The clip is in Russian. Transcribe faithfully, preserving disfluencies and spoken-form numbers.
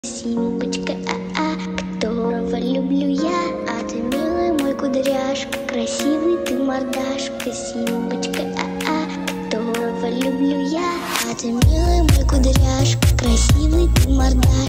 Симпочка, а-а, которого люблю я. А ты, милый мой кудряшка, красивый ты мордашка. Симпочка, а-а, которого люблю я. А ты, милый мой кудряшка, красивый ты мордашка.